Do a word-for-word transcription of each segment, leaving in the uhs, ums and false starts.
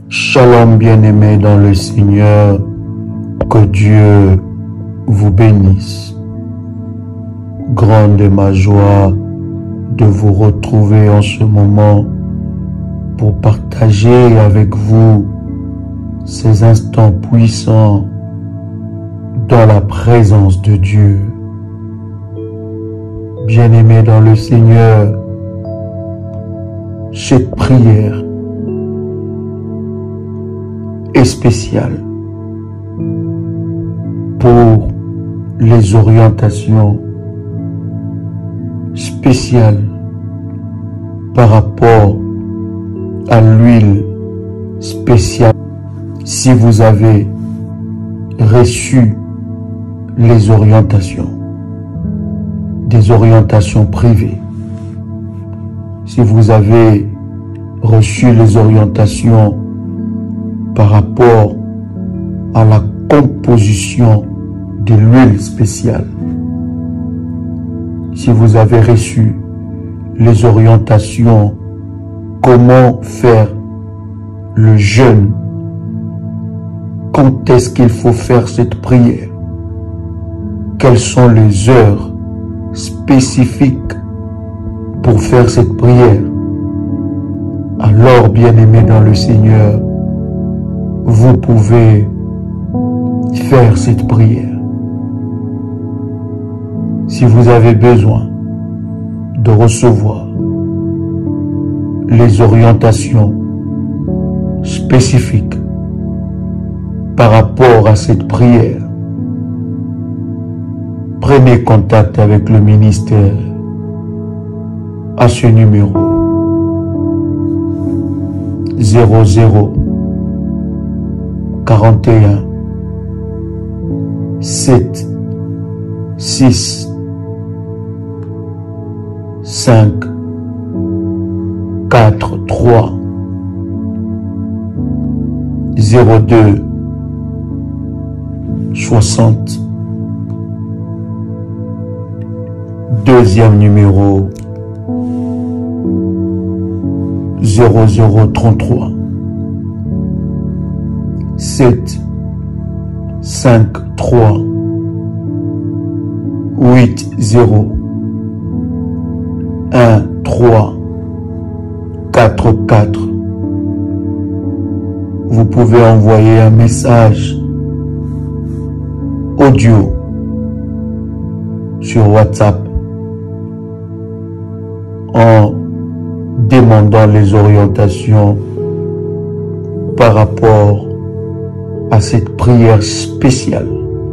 Shalom bien-aimés dans le Seigneur, que Dieu vous bénisse. Grande est ma joie de vous retrouver en ce moment pour partager avec vous ces instants puissants dans la présence de Dieu. Bien-aimés dans le Seigneur, cette prière est spéciale pour les orientations spéciales par rapport à l'huile spéciale. Si vous avez reçu les orientations, des orientations privées, si vous avez reçu les orientations par rapport à la composition de l'huile spéciale, si vous avez reçu les orientations comment faire le jeûne, quand est-ce qu'il faut faire cette prière, quelles sont les heures spécifiques pour faire cette prière, alors bien-aimés dans le Seigneur, vous pouvez faire cette prière. Si vous avez besoin de recevoir les orientations spécifiques par rapport à cette prière, prenez contact avec le ministère à ce numéro zéro zéro quarante et un sept six cinq quatre trois zéro deux soixante. Deuxième numéro zéro zéro trente-trois sept cinq trois huit zéro un trois quatre quatre. Vous pouvez envoyer un message audio sur WhatsApp en demandant les orientations par rapport à cette prière spéciale.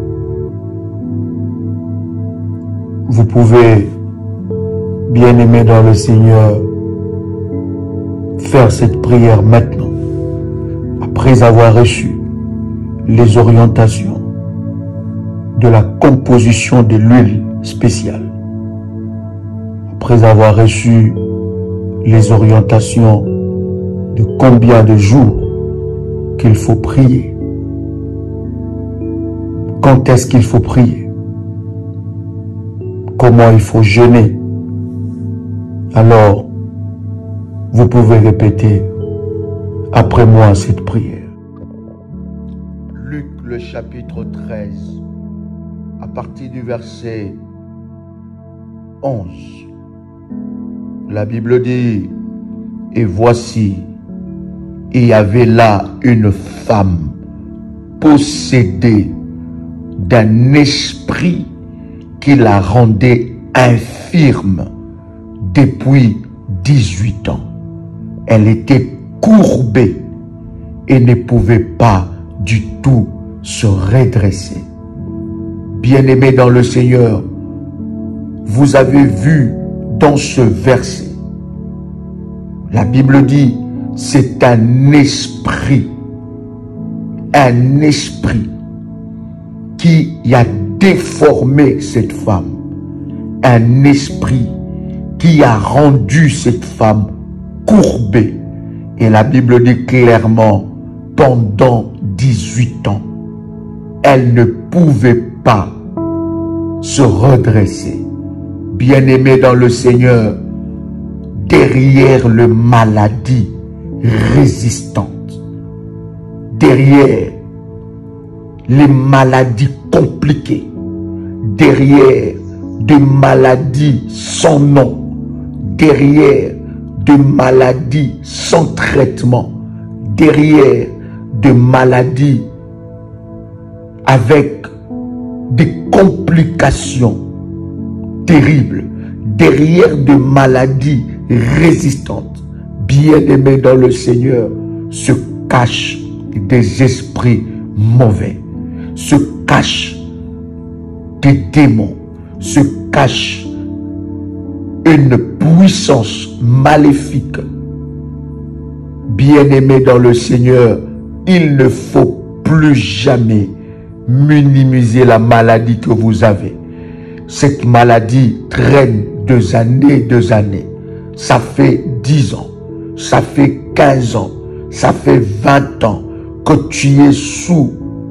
Vous pouvez, bien-aimés dans le Seigneur, faire cette prière maintenant, après avoir reçu les orientations de la composition de l'huile spéciale, après avoir reçu les orientations de combien de jours qu'il faut prier, quand est-ce qu'il faut prier, comment il faut jeûner, alors vous pouvez répéter après moi cette prière. Luc le chapitre treize, à partir du verset onze. La Bible dit, et voici, il y avait là une femme possédée d'un esprit qui la rendait infirme depuis dix-huit ans. Elle était courbée et ne pouvait pas du tout se redresser. Bien-aimés dans le Seigneur, vous avez vu dans ce verset, la Bible dit, c'est un esprit, un esprit qui a déformé cette femme, un esprit qui a rendu cette femme courbée. Et la Bible dit clairement, pendant dix-huit ans, elle ne pouvait pas se redresser. Bien-aimés dans le Seigneur, derrière le maladie résistante, derrière les maladies compliquées, derrière des maladies sans nom, derrière des maladies sans traitement, derrière des maladies avec des complications terribles, derrière des maladies résistantes, bien-aimés dans le Seigneur, se cachent des esprits mauvais, se cachent des démons, se cache une puissance maléfique. Bien-aimés dans le Seigneur, il ne faut plus jamais minimiser la maladie que vous avez. Cette maladie traîne deux années, deux années. Ça fait dix ans, ça fait quinze ans, ça fait vingt ans que tu es sous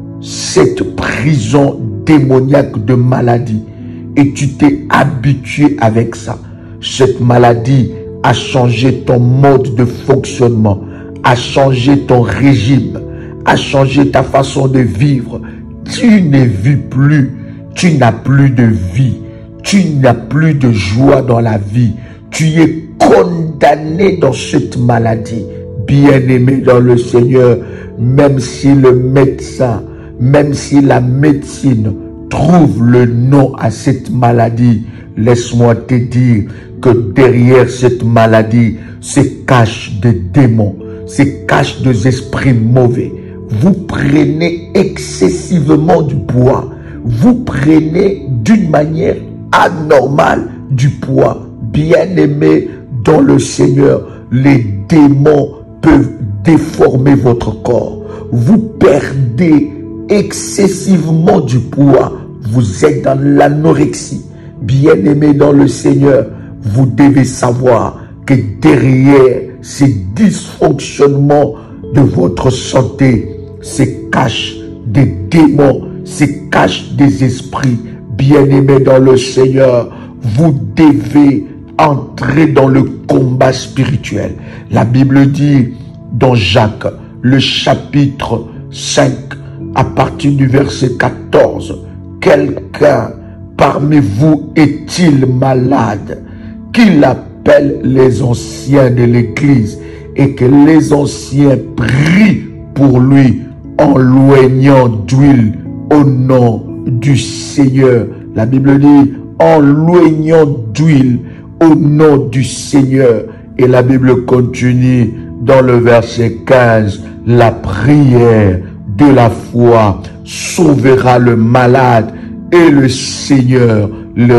cette prison démoniaque de maladie et tu t'es habitué avec ça. Cette maladie a changé ton mode de fonctionnement, a changé ton régime, a changé ta façon de vivre. Tu ne vis plus, tu n'as plus de vie, tu n'as plus de joie dans la vie. Tu es condamné dans cette maladie. Bien-aimé dans le Seigneur, même si le médecin, même si la médecine trouve le nom à cette maladie, laisse-moi te dire que derrière cette maladie se cachent des démons, se cachent des esprits mauvais. Vous prenez excessivement du poids, vous prenez d'une manière anormale du poids. Bien-aimé dans le Seigneur, les démons peuvent déformer votre corps. Vous perdez excessivement du poids. Vous êtes dans l'anorexie. Bien-aimé dans le Seigneur, vous devez savoir que derrière ces dysfonctionnements de votre santé se cachent des démons, se cachent des esprits. Bien-aimé dans le Seigneur, vous devez entrer dans le combat spirituel. La Bible dit dans Jacques, le chapitre cinq, à partir du verset quatorze, quelqu'un parmi vous est-il malade? Qu'il appelle les anciens de l'Église et que les anciens prient pour lui en loignant d'huile au nom du Seigneur. La Bible dit en loignant d'huile au nom du Seigneur. Et la Bible continue dans le verset quinze. La prière de la foi sauvera le malade et le Seigneur le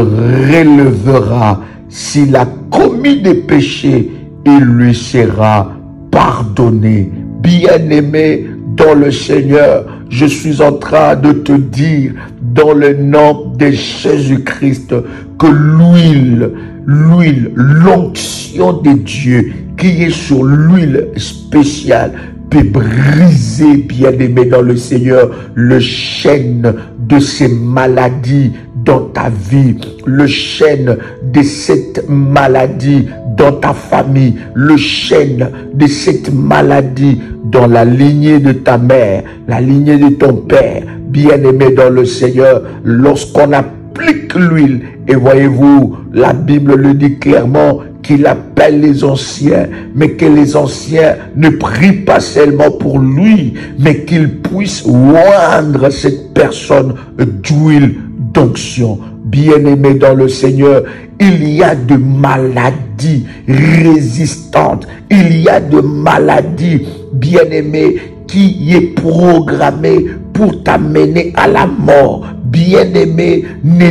relèvera. S'il a commis des péchés, il lui sera pardonné. Bien-aimé dans le Seigneur, je suis en train de te dire dans le nom de Jésus-Christ que l'huile, l'huile, l'onction de Dieu qui est sur l'huile spéciale peut briser, bien-aimé dans le Seigneur, le chêne de ces maladies dans ta vie, le chêne de cette maladie dans ta famille, le chêne de cette maladie dans la lignée de ta mère, la lignée de ton père. Bien-aimé dans le Seigneur, lorsqu'on applique l'huile, et voyez-vous, la Bible le dit clairement, qu'il appelle les anciens, mais que les anciens ne prient pas seulement pour lui, mais qu'ils puissent oindre cette personne d'huile d'onction. Bien-aimé dans le Seigneur, il y a de maladies résistantes, il y a de maladies, bien-aimé, qui est programmée pour t'amener à la mort. Bien-aimé, ne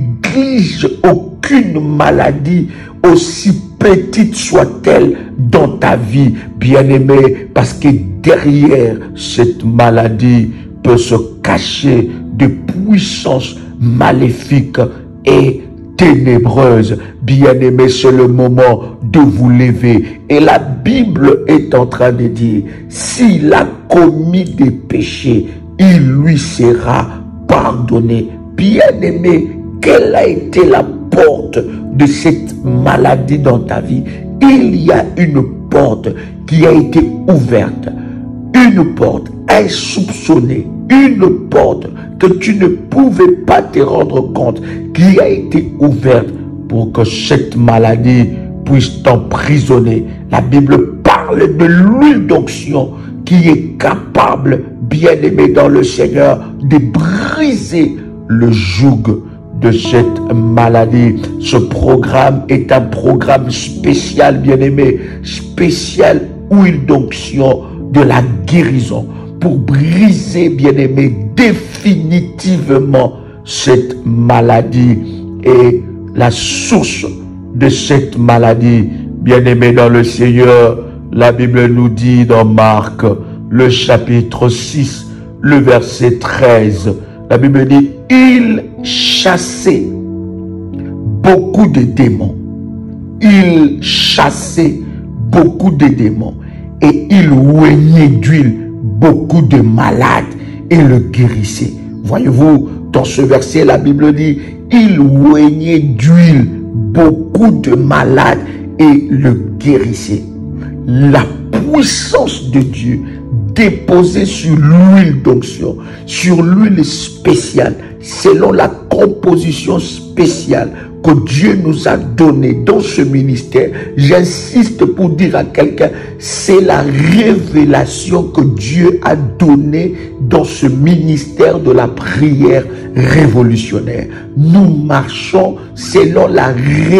néglige aucune maladie, aussi petite soit-elle dans ta vie, bien-aimé, parce que derrière cette maladie peut se cacher de puissances maléfiques et ténébreuses. Bien-aimé, c'est le moment de vous lever. Et la Bible est en train de dire, s'il a commis des péchés, il lui sera pardonné. Bien-aimé, quelle a été la porte de cette maladie dans ta vie? Il y a une porte qui a été ouverte, une porte insoupçonnée, une porte que tu ne pouvais pas te rendre compte, qui a été ouverte pour que cette maladie puisse t'emprisonner. La Bible parle de l'huile d'onction qui est capable, bien-aimé dans le Seigneur, de briser le joug de cette maladie. Ce programme est un programme spécial, bien-aimé, spécial huile d'onction de la guérison, pour briser, bien-aimé, définitivement cette maladie. Et la source de cette maladie, bien-aimé dans le Seigneur, la Bible nous dit dans Marc, le chapitre six, le verset treize, la Bible dit, il chassait beaucoup de démons. Il chassait beaucoup de démons. Et il oignait d'huile beaucoup de malades et le guérissait. Voyez-vous, dans ce verset, la Bible dit, il oignait d'huile beaucoup de malades et le guérissait. La puissance de Dieu déposée sur l'huile d'onction, sur l'huile spéciale, selon la composition spéciale que Dieu nous a donnée dans ce ministère. J'insiste pour dire à quelqu'un, c'est la révélation que Dieu a donnée dans ce ministère de la prière révolutionnaire. Nous marchons selon la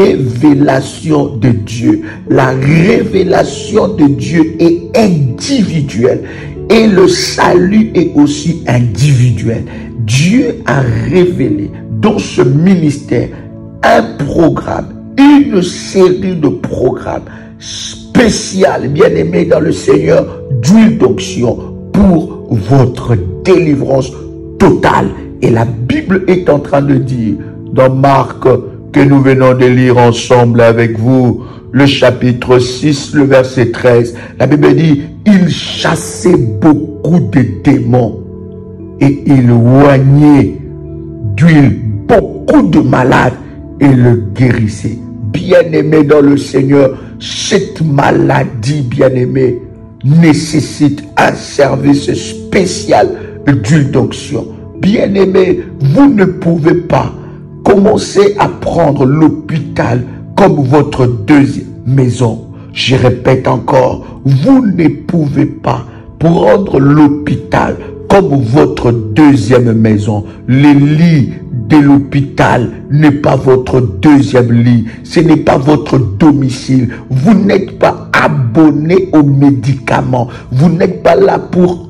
révélation de Dieu. La révélation de Dieu est individuelle et le salut est aussi individuel. Dieu a révélé dans ce ministère un programme, une série de programmes spéciaux, bien-aimés dans le Seigneur, d'huile d'onction pour votre délivrance totale. Et la Bible est en train de dire, dans Marc, que nous venons de lire ensemble avec vous, le chapitre six, le verset treize, la Bible dit, il chassait beaucoup de démons et il oignait d'huile beaucoup de malades et le guérissait. Bien-aimé dans le Seigneur, cette maladie, bien-aimé, nécessite un service spécial d'huile d'onction. Bien-aimé, vous ne pouvez pas commencer à prendre l'hôpital comme votre deuxième maison. Je répète encore, vous ne pouvez pas prendre l'hôpital comme votre deuxième maison. Les lits de l'hôpital n'est pas votre deuxième lit, ce n'est pas votre domicile. Vous n'êtes pas abonné aux médicaments, vous n'êtes pas là pour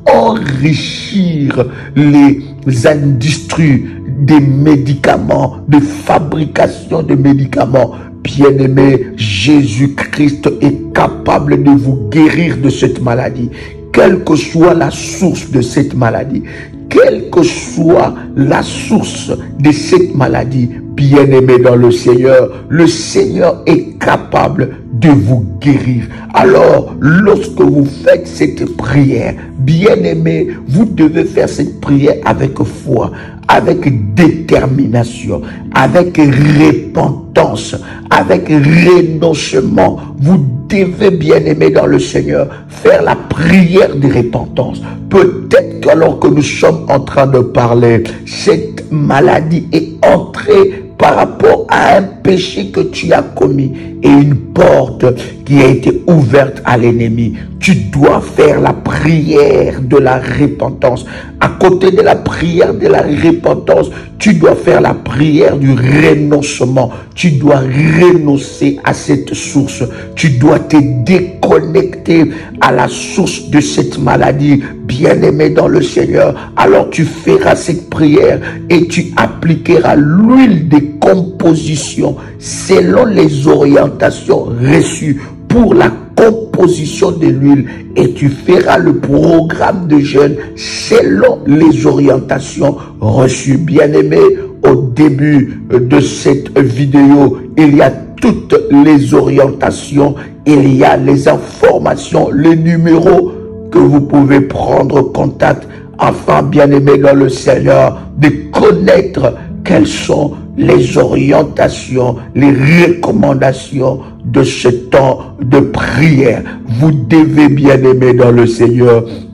enrichir les industries des médicaments, de fabrication de médicaments. Bien-aimé, Jésus-Christ est capable de vous guérir de cette maladie, quelle que soit la source de cette maladie. Quelle que soit la source de cette maladie, bien-aimé dans le Seigneur, le Seigneur est capable de vous guérir. Alors, lorsque vous faites cette prière, bien-aimé, vous devez faire cette prière avec foi, avec détermination, avec repentance, avec renoncement. Vous devez, bien-aimé dans le Seigneur, faire la prière de repentance. Peut-être qu'alors que nous sommes en train de parler, cette maladie est entrée par rapport à un péché que tu as commis et une porte qui a été ouverte à l'ennemi. Tu dois faire la prière de la repentance. À côté de la prière de la repentance, tu dois faire la prière du renoncement. Tu dois renoncer à cette source. Tu dois te déconnecter à la source de cette maladie. Bien-aimé dans le Seigneur, alors tu feras cette prière et tu appliqueras l'huile de composition selon les orientations reçues pour la composition de l'huile, et tu feras le programme de jeûne selon les orientations reçues. Bien-aimé, au début de cette vidéo, il y a toutes les orientations, il y a les informations, les numéros que vous pouvez prendre contact afin, bien-aimé dans le Seigneur, de connaître quelles sont les orientations, les recommandations de ce temps de prière. Vous devez, bien-aimé dans le Seigneur,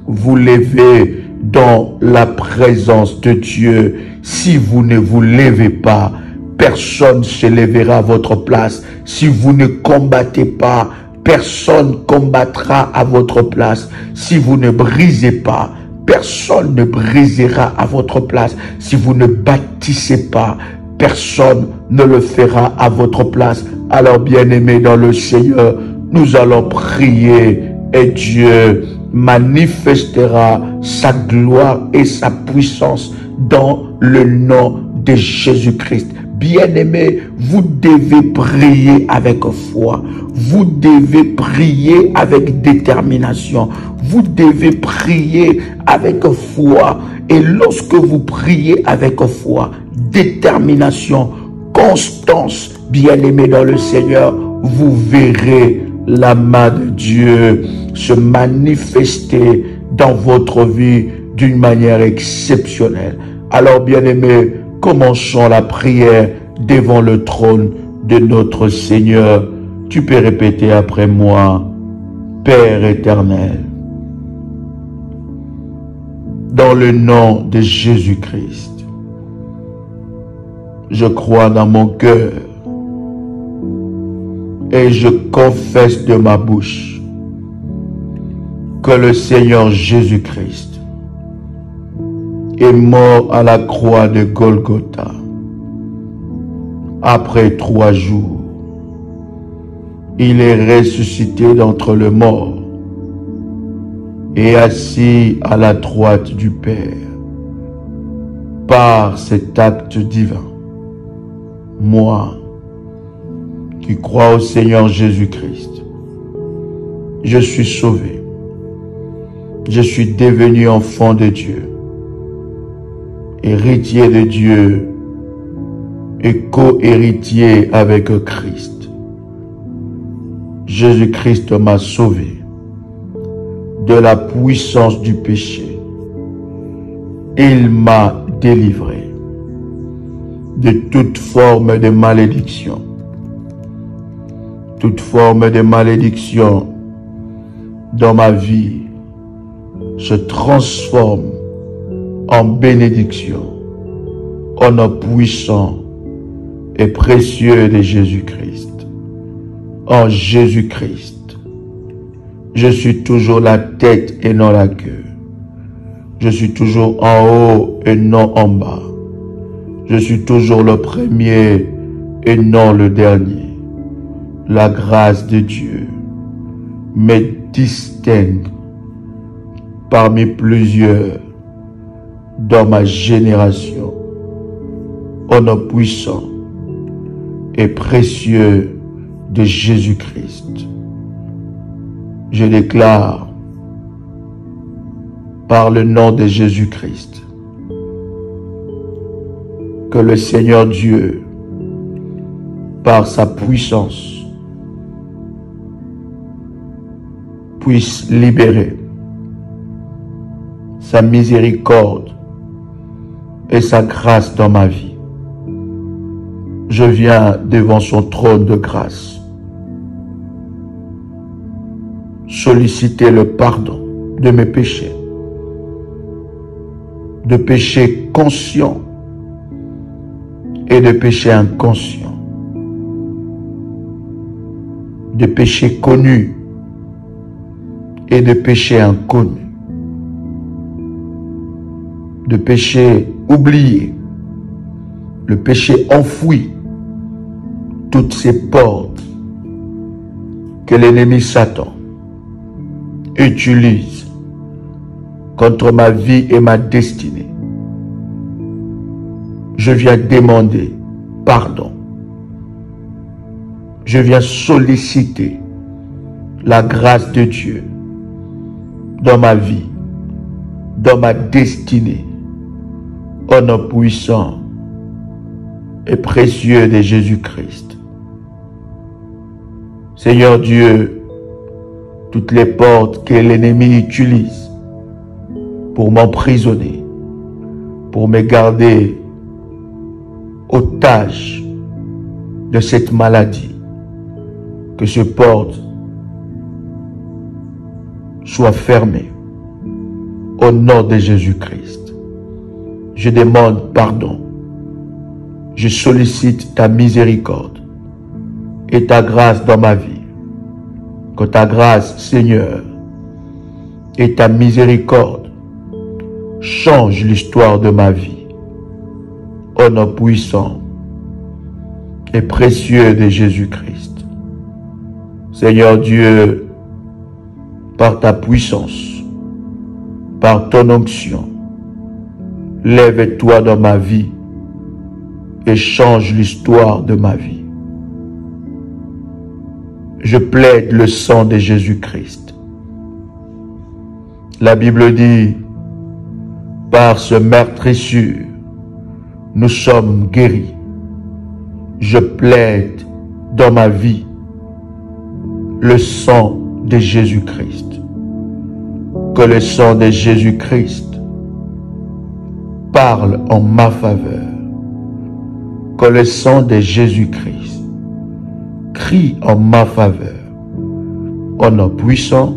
vous levez dans la présence de Dieu. Si vous ne vous levez pas, personne ne se lèvera à votre place. Si vous ne combattez pas, personne combattra à votre place. Si vous ne brisez pas, personne ne brisera à votre place. Si vous ne bâtissez pas, personne ne le fera à votre place. Alors, bien-aimés dans le Seigneur, nous allons prier et Dieu manifestera sa gloire et sa puissance dans le nom de Jésus-Christ. Bien-aimés, vous devez prier avec foi. Vous devez prier avec détermination. Vous devez prier avec foi. Et lorsque vous priez avec foi, détermination, constance, bien-aimés dans le Seigneur, vous verrez la main de Dieu se manifester dans votre vie d'une manière exceptionnelle. Alors, bien-aimés, commençons la prière devant le trône de notre Seigneur. Tu peux répéter après moi. Père éternel, dans le nom de Jésus-Christ, je crois dans mon cœur et je confesse de ma bouche que le Seigneur Jésus-Christ est mort à la croix de Golgotha. Après trois jours, il est ressuscité d'entre les morts et assis à la droite du Père. Par cet acte divin, moi, qui crois au Seigneur Jésus-Christ, je suis sauvé. Je suis devenu enfant de Dieu, héritier de Dieu et co-héritier avec Christ. Jésus-Christ m'a sauvé de la puissance du péché. Il m'a délivré de toute forme de malédiction. Toute forme de malédiction dans ma vie se transforme en bénédiction au nom puissant et précieux de Jésus-Christ. En Jésus-Christ, je suis toujours la tête et non la queue. Je suis toujours en haut et non en bas. Je suis toujours le premier et non le dernier. La grâce de Dieu me distingue parmi plusieurs dans ma génération. Au nom puissant et précieux de Jésus-Christ, je déclare par le nom de Jésus-Christ que le Seigneur Dieu, par sa puissance, puisse libérer sa miséricorde et sa grâce dans ma vie. Je viens devant son trône de grâce solliciter le pardon de mes péchés, de péchés conscients et de péchés inconscients, de péchés connus et de péchés inconnus, de péchés oubliés, le péché enfoui, toutes ces portes que l'ennemi Satan utilise contre ma vie et ma destinée. Je viens demander pardon. Je viens solliciter la grâce de Dieu dans ma vie, dans ma destinée, au nom puissant et précieux de Jésus-Christ. Seigneur Dieu, toutes les portes que l'ennemi utilise pour m'emprisonner, pour me garder otage de cette maladie, que ces portes soient fermées Au nom de Jésus-Christ, je demande pardon. Je sollicite ta miséricorde et ta grâce dans ma vie. Que ta grâce, Seigneur, et ta miséricorde changent l'histoire de ma vie. Au nom puissant et précieux de Jésus-Christ. Seigneur Dieu, par ta puissance, par ton onction, lève-toi dans ma vie et change l'histoire de ma vie. Je plaide le sang de Jésus-Christ. La Bible dit, par ce meurtrissure, nous sommes guéris. Je plaide dans ma vie le sang de Jésus-Christ. Que le sang de Jésus-Christ parle en ma faveur. Que le sang de Jésus-Christ crie en ma faveur. Au nom puissant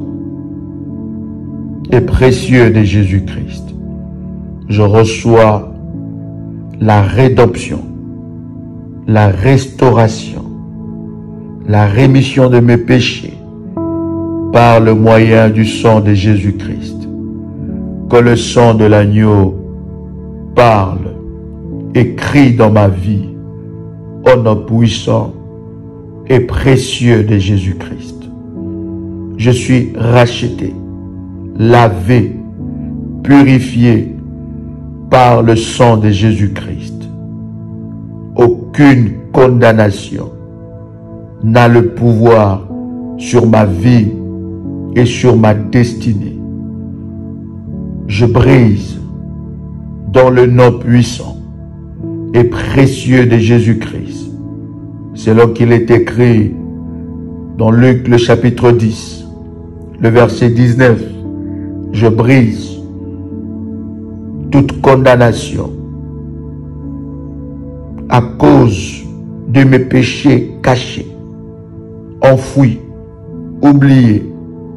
et précieux de Jésus-Christ, je reçois la rédemption, la restauration, la rémission de mes péchés par le moyen du sang de Jésus-Christ. Que le sang de l'agneau parle et crie dans ma vie au nom puissant et précieux de Jésus-Christ. Je suis racheté, lavé, purifié par le sang de Jésus-Christ. Aucune condamnation n'a le pouvoir sur ma vie et sur ma destinée. Je brise dans le nom puissant et précieux de Jésus-Christ. Selon qu'il est écrit dans Luc le chapitre dix, le verset dix-neuf, je brise toute condamnation à cause de mes péchés cachés, enfouis, oubliés,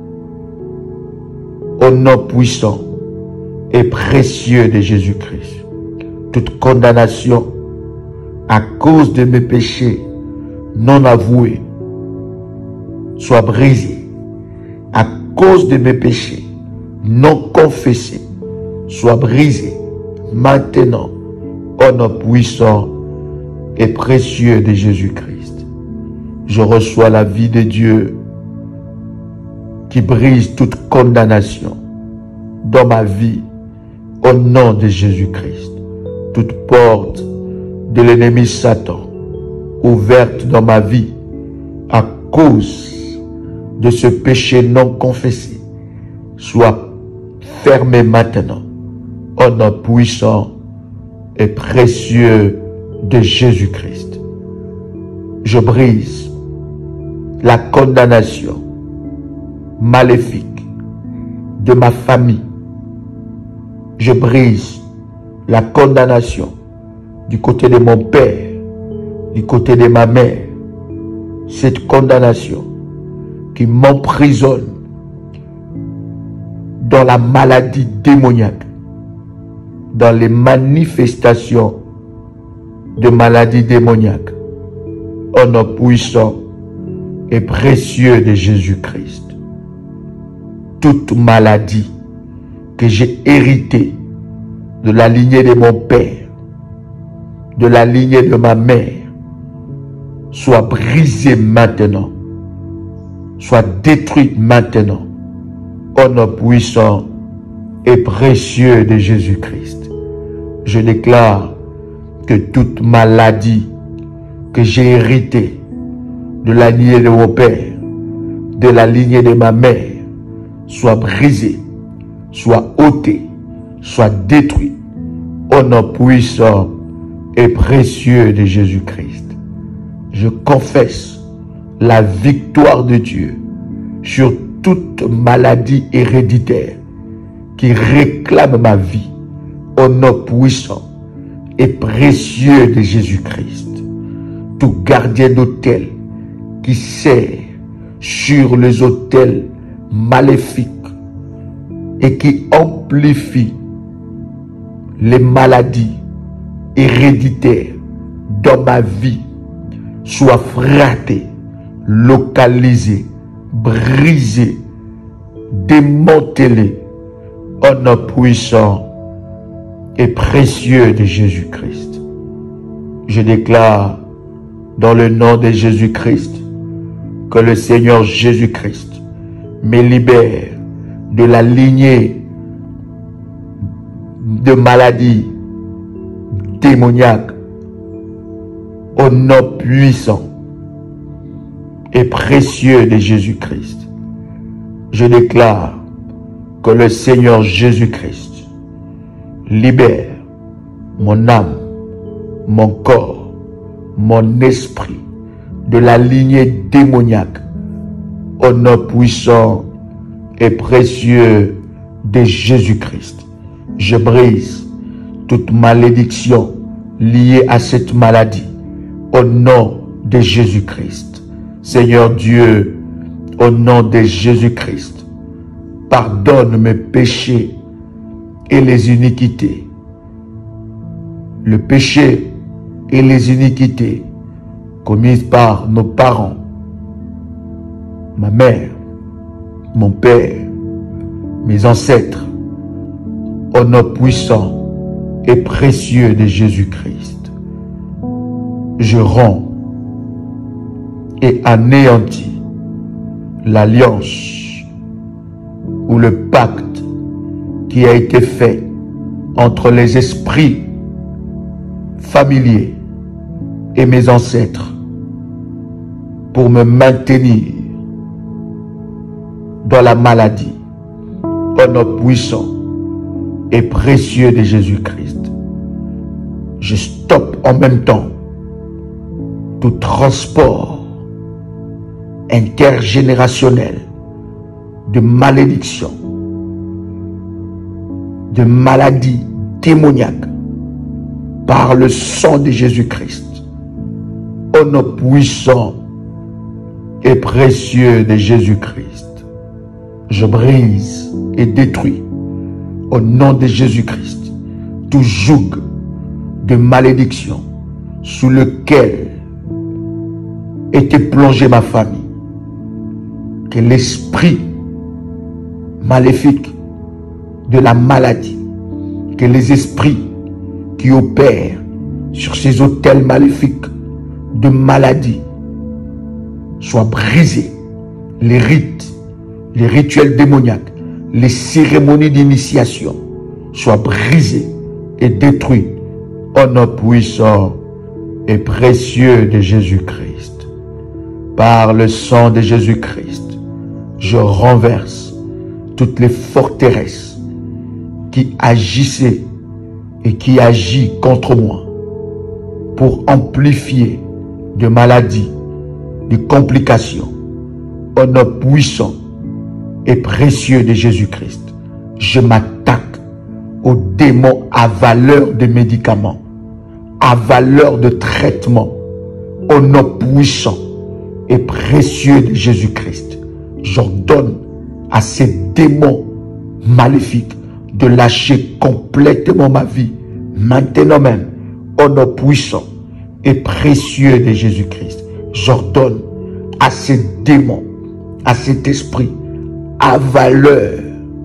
au nom puissant et précieux de Jésus-Christ. Toute condamnation à cause de mes péchés non avoués soit brisée. À cause de mes péchés non confessés soit brisée maintenant au nom puissant et précieux de Jésus-Christ. Je reçois la vie de Dieu qui brise toute condamnation dans ma vie au nom de Jésus-Christ. Toute porte de l'ennemi Satan ouverte dans ma vie à cause de ce péché non confessé soit fermée maintenant au nom puissant et précieux de Jésus-Christ. Je brise la condamnation maléfique de ma famille. Je brise la condamnation du côté de mon père, du côté de ma mère. Cette condamnation qui m'emprisonne dans la maladie démoniaque, dans les manifestations de maladie démoniaque, au nom puissant et précieux de Jésus-Christ. Toute maladie que j'ai héritée de la lignée de mon père, de la lignée de ma mère, soit brisée maintenant, soit détruite maintenant, au nom puissant et précieux de Jésus-Christ. Je déclare que toute maladie que j'ai héritée de la lignée de mon père, de la lignée de ma mère, soit brisée, soit ôtée, soit détruite, au nom puissant et précieux de Jésus-Christ. Je confesse la victoire de Dieu sur toute maladie héréditaire qui réclame ma vie, au nom puissant et précieux de Jésus-Christ. Tout gardien d'autel qui sert sur les autels maléfiques et qui amplifie les maladies héréditaires dans ma vie soit frappé, localisé, brisé, démantelé au nom puissant et précieux de Jésus-Christ. Je déclare dans le nom de Jésus-Christ que le Seigneur Jésus-Christ me libère de la lignée de maladies démoniaques au nom puissant et précieux de Jésus-Christ. Je déclare que le Seigneur Jésus-Christ libère mon âme, mon corps, mon esprit de la lignée démoniaque au nom puissant et précieux de Jésus-Christ. Je brise toute malédiction liée à cette maladie au nom de Jésus-Christ. Seigneur Dieu, au nom de Jésus-Christ, pardonne mes péchés et les iniquités. Le péché et les iniquités commises par nos parents, ma mère, mon père, mes ancêtres, au nom puissant et précieux de Jésus-Christ. Je rends et anéantis l'alliance ou le pacte qui a été fait entre les esprits familiers et mes ancêtres pour me maintenir dans la maladie au nom puissant et précieux de Jésus-Christ. Je stoppe en même temps tout transport intergénérationnel de malédiction, de maladie démoniaque par le sang de Jésus-Christ, au nom puissant et précieux de Jésus-Christ. Je brise et détruis au nom de Jésus-Christ tout joug de malédiction sous lequel était plongée ma famille. Que l'esprit maléfique de la maladie, que les esprits qui opèrent sur ces autels maléfiques de maladie soient brisés. Les rites, les rituels démoniaques, les cérémonies d'initiation soient brisés et détruits au nom puissant et précieux de Jésus-Christ. Par le sang de Jésus-Christ, je renverse toutes les forteresses qui agissaient et qui agissent contre moi pour amplifier de maladies, de complications. Au nom puissant et précieux de Jésus-Christ, je m'attaque aux démons à valeur de médicaments, à valeur de traitement. Au nom puissant et précieux de Jésus-Christ, j'ordonne à ces démons maléfiques de lâcher complètement ma vie, maintenant même, au nom puissant et précieux de Jésus-Christ. J'ordonne à ces démons, à cet esprit, à valeur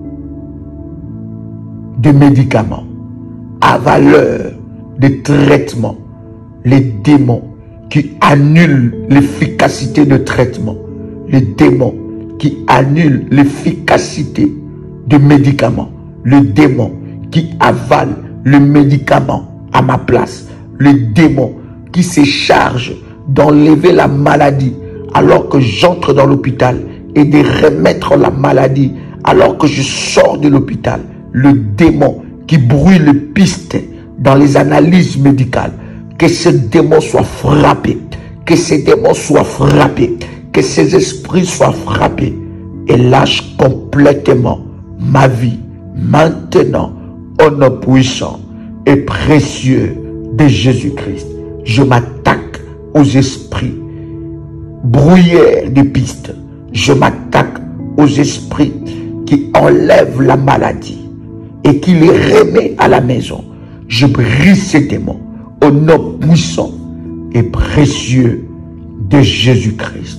de médicaments, à valeur de traitement, les démons qui annulent l'efficacité de traitement, les démons qui annule l'efficacité de médicaments, le démon qui avale le médicament à ma place, le démon qui se charge d'enlever la maladie alors que j'entre dans l'hôpital et de remettre la maladie alors que je sors de l'hôpital, le démon qui brouille les pistes dans les analyses médicales, que ce démon soit frappé, que ces démons soient frappés, que ces esprits soient frappés et lâchent complètement ma vie maintenant au nom puissant et précieux de Jésus-Christ. Je m'attaque aux esprits brouillèrent des pistes. Je m'attaque aux esprits qui enlève la maladie et qui les remet à la maison. Je brise ces démons au nom puissant et précieux de Jésus-Christ.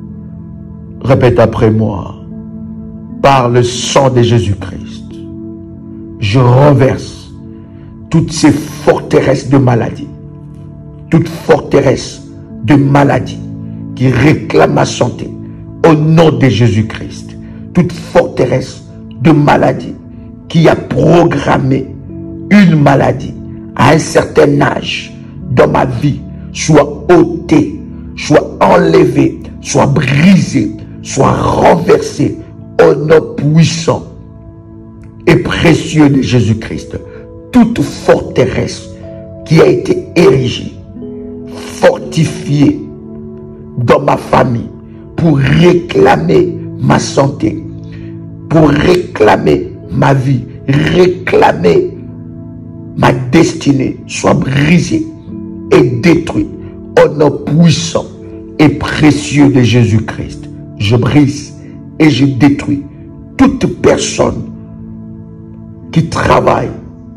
Répète après moi. Par le sang de Jésus-Christ, je renverse toutes ces forteresses de maladie, toute forteresse de maladie qui réclame ma santé au nom de Jésus-Christ, toute forteresse de maladie qui a programmé une maladie à un certain âge dans ma vie, soit ôtée, soit enlevée, soit brisée, soit renversée au nom puissant et précieux de Jésus-Christ. Toute forteresse qui a été érigée, fortifiée dans ma famille pour réclamer ma santé, pour réclamer ma vie, réclamer ma destinée, soit brisée et détruite au nom puissant et précieux de Jésus-Christ. Je brise et je détruis toute personne qui travaille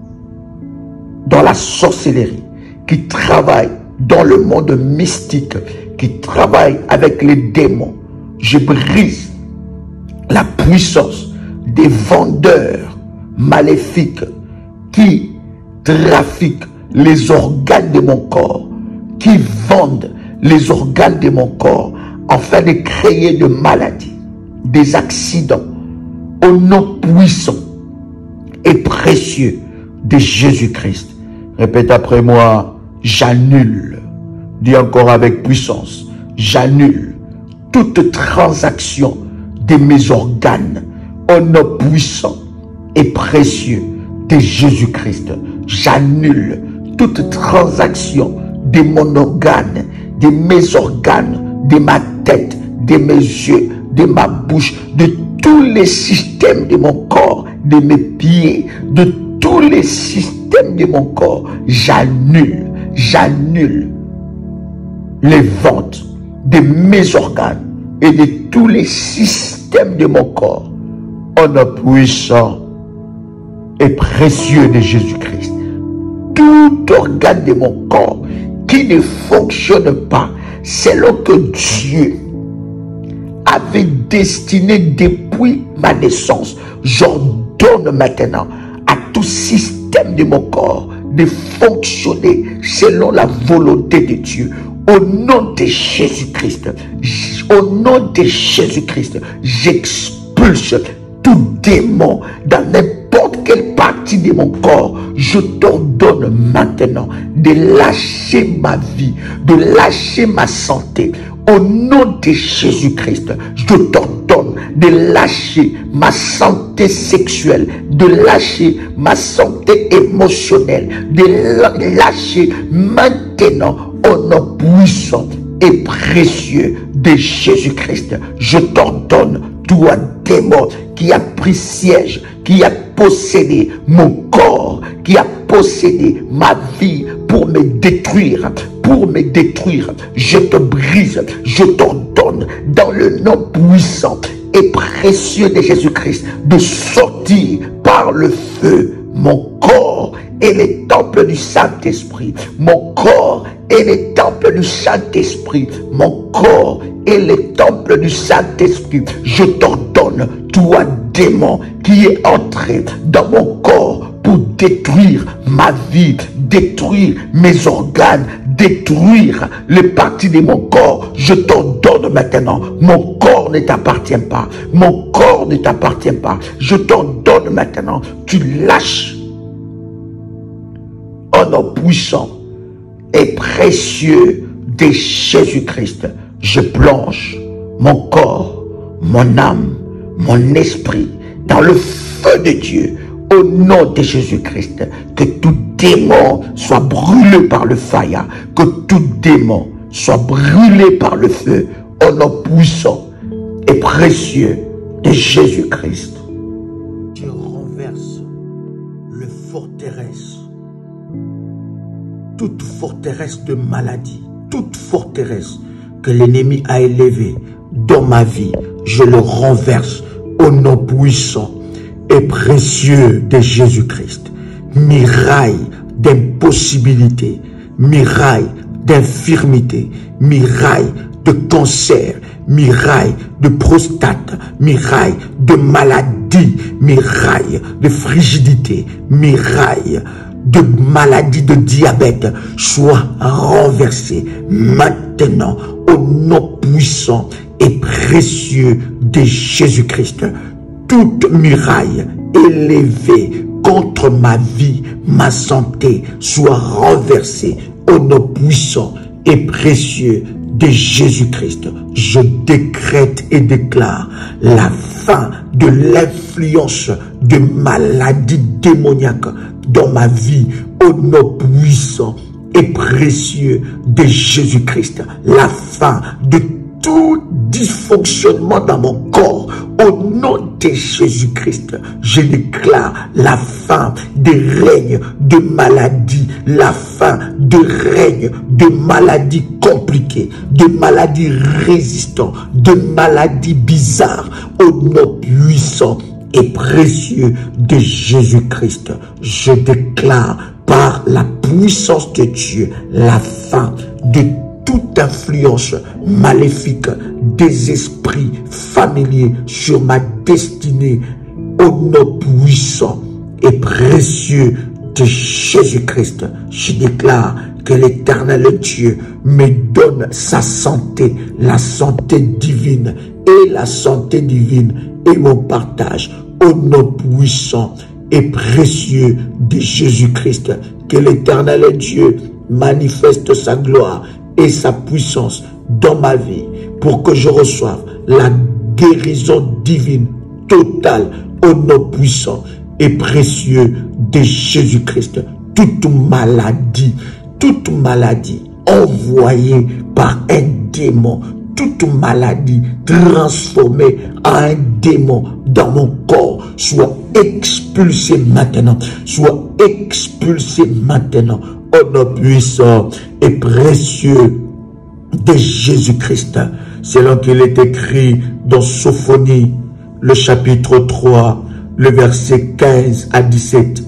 dans la sorcellerie, qui travaille dans le monde mystique, qui travaille avec les démons. Je brise la puissance des vendeurs maléfiques qui trafiquent les organes de mon corps, qui vendent les organes de mon corps afin de créer de maladies, des accidents, au nom puissant et précieux de Jésus-Christ. Répète après moi, j'annule, dis encore avec puissance, j'annule toute transaction de mes organes au nom puissant et précieux de Jésus-Christ. J'annule toute transaction de mon organe, de mes organes, de ma tête, de mes yeux, de ma bouche, de tous les systèmes de mon corps, de mes pieds, de tous les systèmes de mon corps. J'annule, j'annule les ventes de mes organes et de tous les systèmes de mon corps au nom puissant et précieux de Jésus-Christ. Tout organe de mon corps qui ne fonctionne pas selon que Dieu avait destiné depuis ma naissance, j'ordonne maintenant à tout système de mon corps de fonctionner selon la volonté de Dieu. Au nom de Jésus-Christ, au nom de Jésus-Christ, j'expulse tout démon dans n'importe quelle partie de mon corps. Je t'ordonne maintenant de lâcher ma vie, de lâcher ma santé. Au nom de Jésus-Christ, je t'ordonne de lâcher ma santé sexuelle, de lâcher ma santé émotionnelle, de lâcher maintenant au nom puissant et précieux de Jésus-Christ. Je t'ordonne, toi démon qui a pris siège, qui a possédé mon corps, qui a possédé ma vie pour me détruire, pour me détruire, je te brise, je t'ordonne dans le nom puissant et précieux de Jésus-Christ de sortir par le feu. Mon corps est le temple du Saint-Esprit. Mon corps est le temple du Saint-Esprit. Mon corps est le temple du Saint-Esprit. Je t'ordonne, toi démon qui est entré dans mon corps pour détruire ma vie, détruire mes organes, détruire les parties de mon corps. Je t'ordonne maintenant, mon corps ne t'appartient pas. Mon corps ne t'appartient pas. Je t'ordonne maintenant, tu lâches. Au nom puissant et précieux de Jésus-Christ, je plonge mon corps, mon âme, mon esprit dans le feu de Dieu. Au nom de Jésus-Christ, que tout démon soit brûlé par le feu, que tout démon soit brûlé par le feu, au nom puissant et précieux de Jésus-Christ. Je renverse le forteresse, toute forteresse de maladie, toute forteresse que l'ennemi a élevée dans ma vie, je le renverse au nom puissant et précieux de Jésus-Christ. Miraille d'impossibilité, miraille d'infirmité, miraille de cancer, miraille de prostate, miraille de maladie, miraille de frigidité, miraille de maladie de diabète, soit renversée maintenant au nom puissant et précieux de Jésus-Christ. Toute muraille élevée contre ma vie, ma santé, soit renversée au nom puissant et précieux de Jésus-Christ. Je décrète et déclare la fin de l'influence de maladies démoniaques dans ma vie au nom puissant et précieux de Jésus-Christ. La fin de tout dysfonctionnement dans mon corps au nom de Jésus-Christ. Je déclare la fin des règnes de maladies, la fin de règnes de maladies compliquées, de maladies résistantes, de maladies bizarres au nom puissant et précieux de Jésus-Christ. Je déclare par la puissance de Dieu la fin de toute influence maléfique des esprits familiers sur ma destinée au nom puissant et précieux de Jésus-Christ. Je déclare que l'Éternel Dieu me donne sa santé, la santé divine et la santé divine et mon partage au nom puissant et précieux de Jésus-Christ. Que l'Éternel Dieu manifeste sa gloire et sa puissance dans ma vie pour que je reçoive la guérison divine totale au nom puissant et précieux de Jésus-Christ. Toute maladie, toute maladie envoyée par un démon, toute maladie transformée en un démon dans mon corps, soit expulsée maintenant, soit expulsée maintenant au nom puissant et précieux de Jésus-Christ. Selon qu'il est écrit dans Sophonie, le chapitre trois, le verset quinze à dix-sept,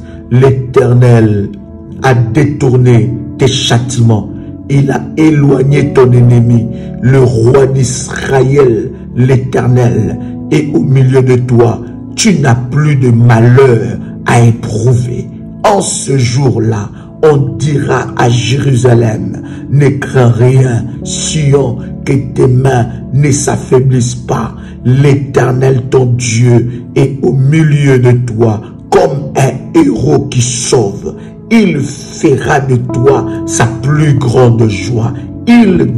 l'Éternel a détourné tes châtiments. Il a éloigné ton ennemi, le roi d'Israël, l'Éternel, et au milieu de toi, tu n'as plus de malheur à éprouver. En ce jour-là, on dira à Jérusalem, ne crains rien, Sion, que tes mains ne s'affaiblissent pas. L'Éternel, ton Dieu, est au milieu de toi, comme un héros qui sauve. Il fera de toi sa plus grande joie. Il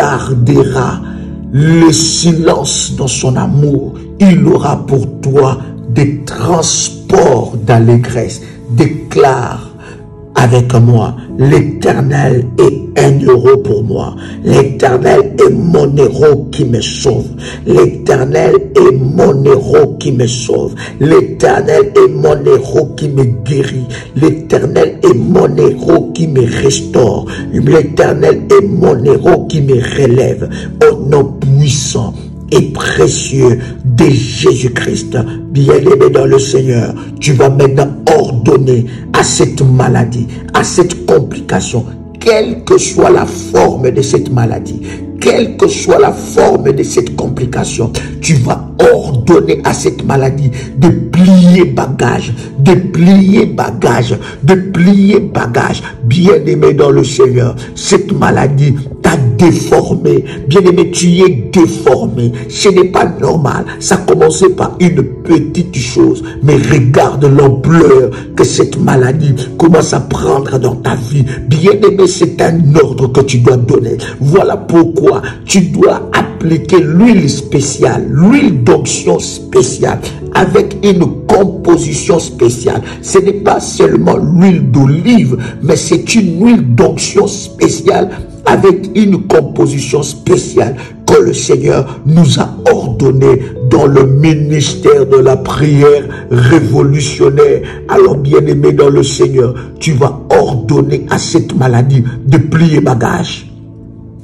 gardera le silence dans son amour. Il aura pour toi des transports d'allégresse. Déclare avec moi, l'Éternel est un héros pour moi. L'Éternel est mon héros qui me sauve. L'Éternel est mon héros qui me sauve. L'Éternel est mon héros qui me guérit. L'Éternel est mon héros qui me restaure. L'Éternel est mon héros qui me relève. Au nom puissant et précieux de Jésus-Christ, bien-aimé dans le Seigneur, tu vas maintenant ordonner à cette maladie, à cette complication, quelle que soit la forme de cette maladie, quelle que soit la forme de cette complication, tu vas ordonner à cette maladie de plier bagage, de plier bagage, de plier bagage. Bien-aimé dans le Seigneur, cette maladie t'a déformé. Bien-aimé, tu es déformé. Ce n'est pas normal. Ça a commencé par une petite chose, mais regarde l'ampleur que cette maladie commence à prendre dans ta vie. Bien-aimé, c'est un ordre que tu dois donner. Voilà pourquoi tu dois appliquer l'huile spéciale, l'huile d'onction spéciale, avec une composition spéciale. Ce n'est pas seulement l'huile d'olive, mais c'est une huile d'onction spéciale avec une composition spéciale que le Seigneur nous a ordonné dans le ministère de la prière révolutionnaire. Alors, bien-aimé dans le Seigneur, tu vas ordonner à cette maladie de plier bagage.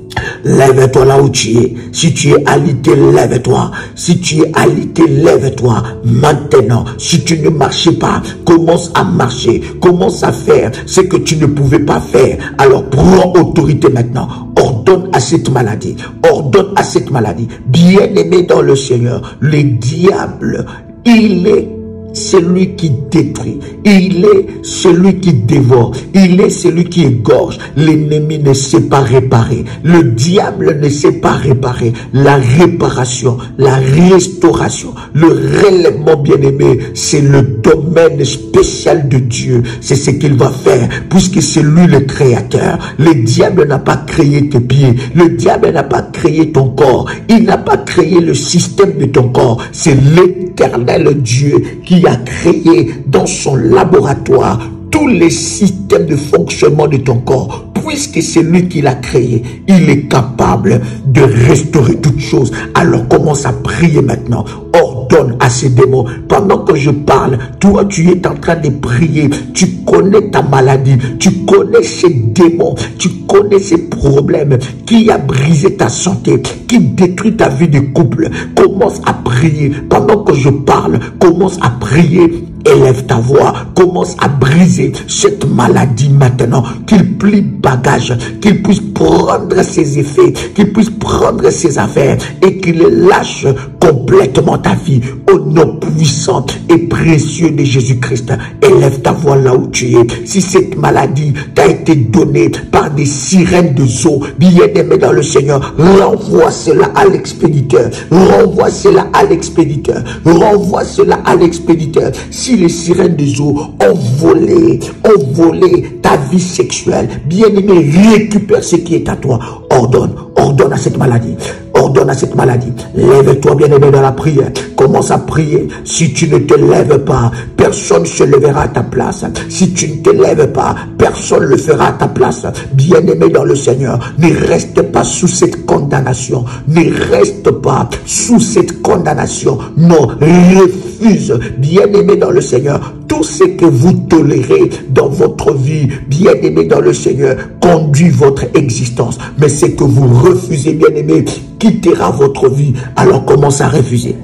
Lève-toi là où tu es. Si tu es alité, lève-toi. Si tu es alité, lève-toi. Maintenant, si tu ne marchais pas, commence à marcher. Commence à faire ce que tu ne pouvais pas faire. Alors prends autorité maintenant. Ordonne à cette maladie. Ordonne à cette maladie. Bien-aimé dans le Seigneur, le diable, il est celui qui détruit, il est celui qui dévore, il est celui qui égorge. L'ennemi ne sait pas réparer, le diable ne sait pas réparer. La réparation, la restauration, le relèvement, bien-aimé, c'est le domaine spécial de Dieu. C'est ce qu'il va faire, puisque c'est lui le créateur. Le diable n'a pas créé tes pieds, le diable n'a pas créé ton corps, il n'a pas créé le système de ton corps. C'est l'éternel Dieu qui a créé dans son laboratoire tous les systèmes de fonctionnement de ton corps. Puisque c'est lui qui l'a créé, il est capable de restaurer toutes choses. Alors commence à prier maintenant. Ordonne à ces démons. Pendant que je parle, toi tu es en train de prier. Tu connais ta maladie. Tu connais ces démons. Tu connais ces problèmes qui a brisé ta santé, qui détruit ta vie de couple. Commence à prier. Pendant que je parle, commence à prier. Élève ta voix, commence à briser cette maladie maintenant, qu'il plie bagage, qu'il puisse prendre ses effets, qu'il puisse prendre ses affaires et qu'il lâche complètement ta vie au nom puissant et précieux de Jésus-Christ. Élève ta voix là où tu es. Si cette maladie t'a été donnée par des sirènes de zoo, bien-aimé dans le Seigneur, renvoie cela à l'expéditeur, renvoie cela à l'expéditeur, renvoie cela à l'expéditeur. Si les sirènes des eaux ont volé, ont volé ta vie sexuelle, bien-aimé, récupère ce qui est à toi. Ordonne, ordonne à cette maladie. Ordonne à cette maladie. Lève-toi, bien-aimé, dans la prière. Commence à prier. Si tu ne te lèves pas, personne ne se lèvera à ta place. Si tu ne te lèves pas, personne ne le fera à ta place. Bien-aimé dans le Seigneur, ne reste pas sous cette condamnation. Ne reste pas sous cette condamnation. Non, refuse, bien-aimé dans le Seigneur, tout ce que vous tolérez dans votre vie, bien-aimé dans le Seigneur, conduit votre existence. Mais ce que vous refusez, bien-aimé, quittera votre vie. Alors commence à refuser.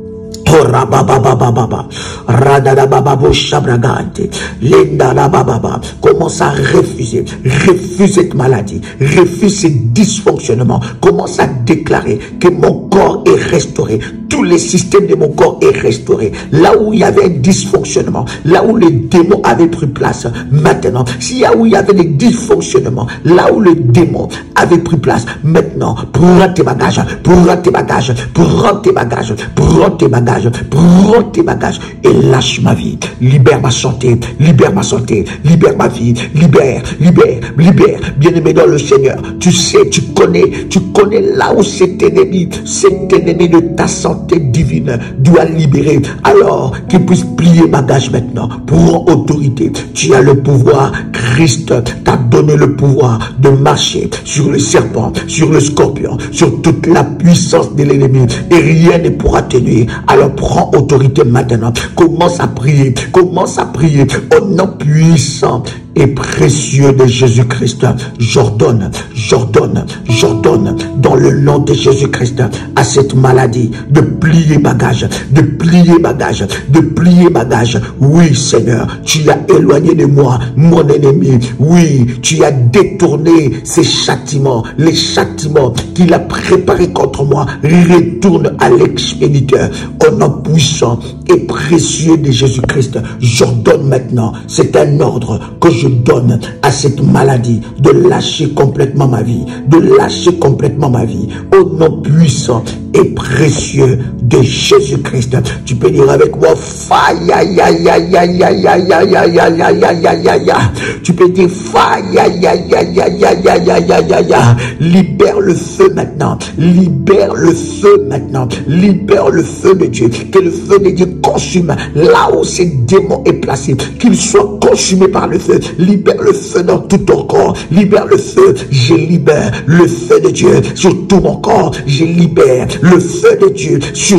Commence à refuser, refuse cette maladie, refuse ce dysfonctionnement. Commence à déclarer que mon corps est restauré, tous les systèmes de mon corps est restauré. Là où il y avait un dysfonctionnement, là où les démons avaient pris place, maintenant, s'il y a où il y avait des dysfonctionnements, là où le démon avait pris place, maintenant, prends tes bagages, prends tes bagages, prends tes bagages, prends tes bagages, prends tes bagages et lâche ma vie. Libère ma santé, libère ma santé, libère ma vie, libère, libère, libère. Bien-aimé dans le Seigneur, tu sais, tu connais, tu connais là où cet ennemi, cet ennemi de ta santé divine doit libérer. Alors qu'il puisse plier bagage maintenant. Prends autorité. Tu as le pouvoir. Christ t'a donné le pouvoir de marcher sur le serpent, sur le scorpion, sur toute la puissance de l'ennemi et rien ne pourra te nuire. Alors prends autorité maintenant. Commence à prier. Commence à prier au nom puissant et précieux de Jésus-Christ. J'ordonne, j'ordonne, j'ordonne dans le nom de Jésus-Christ à cette maladie de plier bagage, de plier bagage, de plier bagage. Oui, Seigneur, tu as éloigné de moi mon ennemi. Oui, tu as détourné ces châtiments, les châtiments qu'il a préparés contre moi. Retourne à l'expéditeur au nom puissant et précieux de Jésus-Christ. J'ordonne maintenant, c'est un ordre que je donne à cette maladie de lâcher complètement ma vie, de lâcher complètement ma vie au nom puissant et précieux de Jésus-Christ. Tu peux dire avec moi, faille, aïe, aïe, aïe, aïe, aïe, aïe, aïe, aïe, aïe, aïe, aïe, aïe, aïe, aïe. Tu peux dire faille, aïe, aïe, aïe, aïe, aïe, aïe, aïe, aïe, aïe, aïe. Libère le feu maintenant, libère le feu maintenant, libère le feu de Dieu, que le feu de Dieu consume là où ces démons est placé, qu'il soit consumé par le feu. Libère le feu dans tout ton corps, libère le feu. Je libère le feu de Dieu sur tout mon corps, je libère le feu de Dieu sur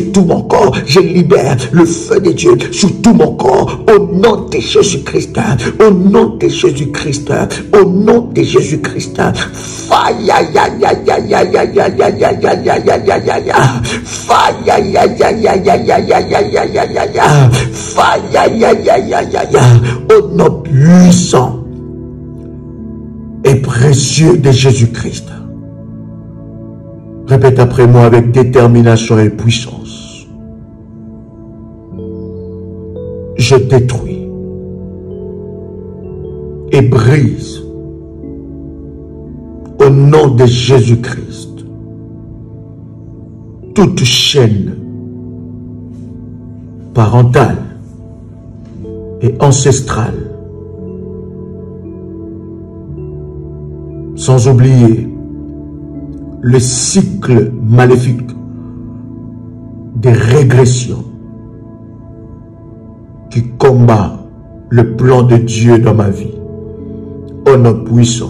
sur tout mon corps. Je libère le feu de Dieu sur tout mon corps. Au nom de Jésus-Christ. Au nom de Jésus-Christ. Au nom de Jésus-Christ. Fire, ya, ya, ya, ya, ya, ya, ya, ya, ya, ya, ya, ya, ya, ya. Fire, ya, ya, ya, ya, ya, ya, ya, ya, ya, ya, ya. Fire, ya, ya, ya, ya, ya, ya. Au nom puissant et précieux de Jésus-Christ. Répète après moi avec détermination et puissance. Je détruis et brise au nom de Jésus-Christ toute chaîne parentale et ancestrale, sans oublier le cycle maléfique des régressions qui combat le plan de Dieu dans ma vie. Au nom puissant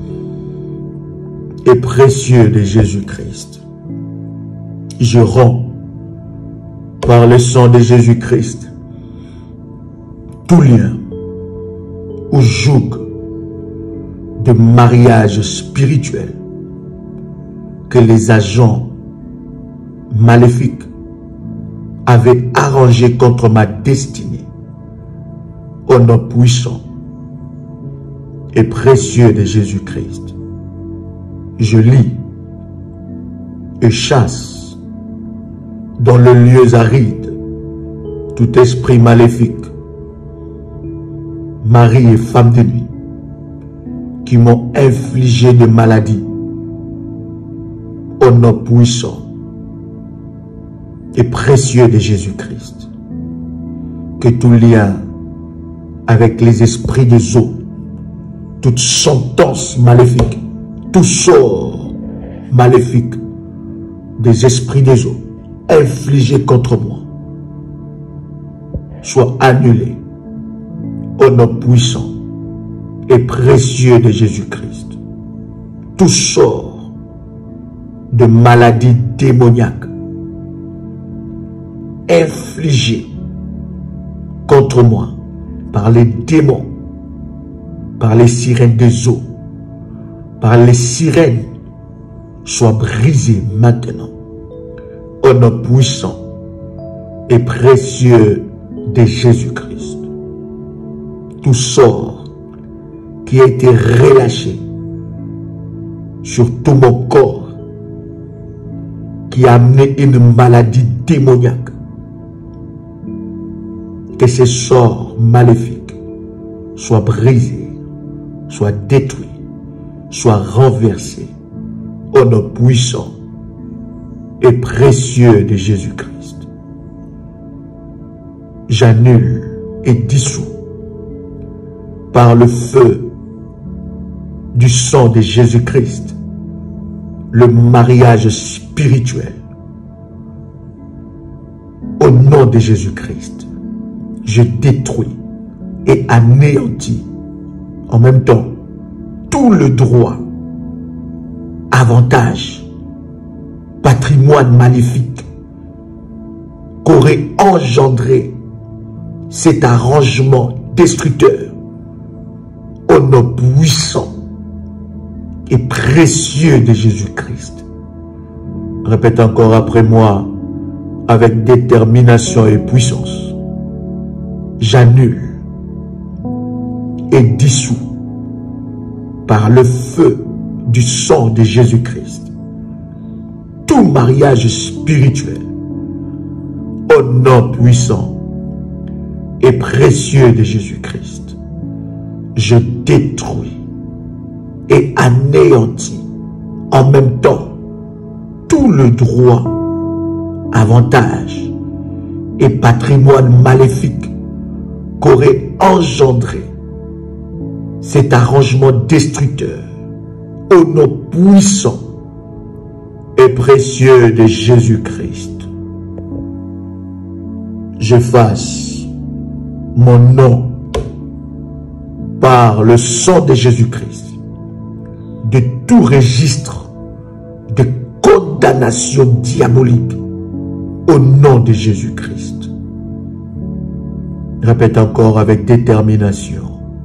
et précieux de Jésus-Christ, je romps par le sang de Jésus-Christ tout lien ou joug de mariage spirituel que les agents maléfiques avaient arrangé contre ma destinée. Au nom puissant et précieux de Jésus-Christ, je lis et chasse dans le lieu aride tout esprit maléfique, mari et femme de nuit, qui m'ont infligé de maladies. Au nom puissant et précieux de Jésus-Christ, que tout lien avec les esprits des eaux, toute sentence maléfique, tout sort maléfique des esprits des eaux infligés contre moi soit annulé au nom puissant et précieux de Jésus-Christ. Tout sort de maladie démoniaque infligé contre moi par les démons, par les sirènes des eaux, par les sirènes, soit brisé maintenant au nom puissant et précieux de Jésus-Christ. Tout sort qui a été relâché sur tout mon corps, qui a amené une maladie démoniaque, que ces sorts maléfiques soient brisés, soient détruits, soient renversés au nom puissant et précieux de Jésus-Christ. J'annule et dissous par le feu du sang de Jésus-Christ le mariage spirituel. Au nom de Jésus-Christ, je détruis et anéantis en même temps tout le droit, avantage, patrimoine maléfique qu'aurait engendré cet arrangement destructeur au nom puissant et précieux de Jésus-Christ. Répète encore après moi avec détermination et puissance. J'annule et dissous par le feu du sang de Jésus-Christ tout mariage spirituel au nom puissant et précieux de Jésus-Christ. Je détruis et anéantis en même temps tout le droit, avantage et patrimoine maléfique qu'aurait engendré cet arrangement destructeur au nom puissant et précieux de Jésus-Christ. J'efface mon nom par le sang de Jésus-Christ de tout registre de condamnation diabolique au nom de Jésus-Christ. Répète encore avec détermination.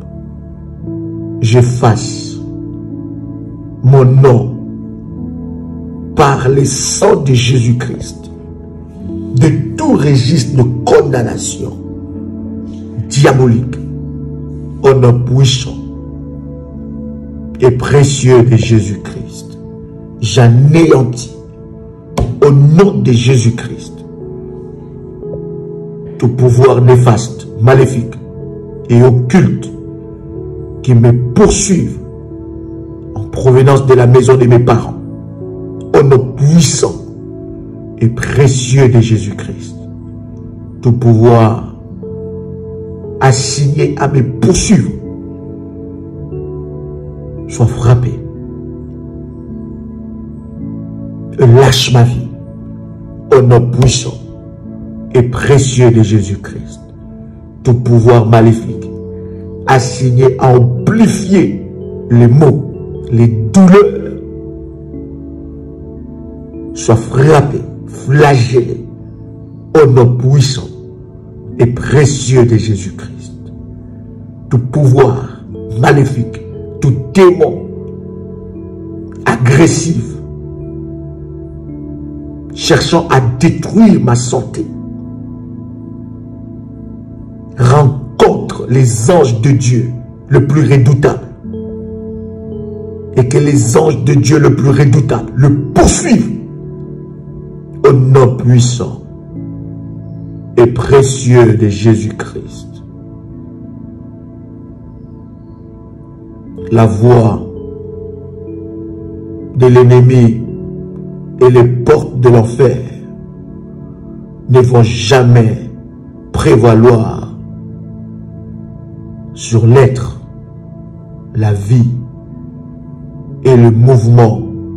J'efface mon nom par le sang de Jésus-Christ de tout registre de condamnation diabolique au nom puissant et précieux de Jésus-Christ. J'anéantis au nom de Jésus-Christ tout pouvoir néfaste, maléfique et occulte qui me poursuivent en provenance de la maison de mes parents, au nom puissant et précieux de Jésus-Christ. Tout pouvoir assigné à me poursuivre soit frappé. Lâche ma vie au nom puissant et précieux de Jésus-Christ. Tout pouvoir maléfique assigné à amplifier les maux, les douleurs, soit frappé, flagellé au nom puissant et précieux de Jésus-Christ. Tout pouvoir maléfique, tout démon agressif cherchant à détruire ma santé rencontre les anges de Dieu le plus redoutable et que les anges de Dieu le plus redoutable le poursuivent au nom puissant et précieux de Jésus-Christ. La voix de l'ennemi et les portes de l'enfer ne vont jamais prévaloir sur l'être, la vie et le mouvement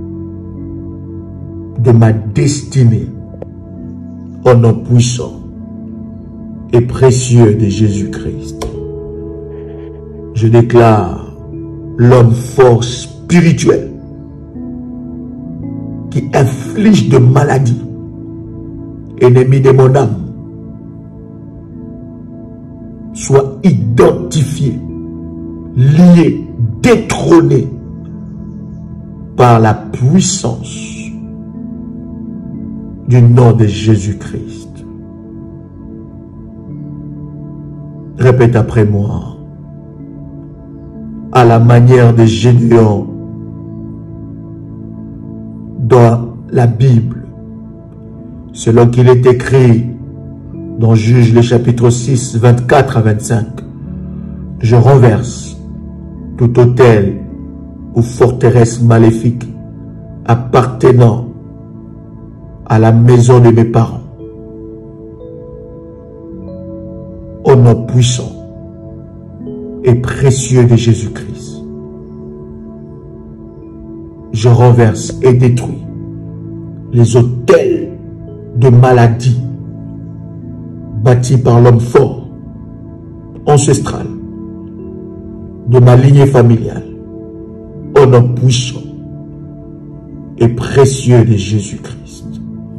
de ma destinée au nom puissant et précieux de Jésus-Christ. Je déclare l'homme fort spirituel qui inflige de maladies, ennemi de mon âme, soit identifié, lié, détrôné par la puissance du nom de Jésus-Christ. Répète après moi. À la manière de Gédéon dans la Bible, selon qu'il est écrit dans Juge le chapitre six, vingt-quatre à vingt-cinq, je renverse tout autel ou forteresse maléfique appartenant à la maison de mes parents, au nom puissant et précieux de Jésus-Christ. Je renverse et détruis les autels de maladie bâtis par l'homme fort, ancestral, de ma lignée familiale, au nom puissant et précieux de Jésus-Christ.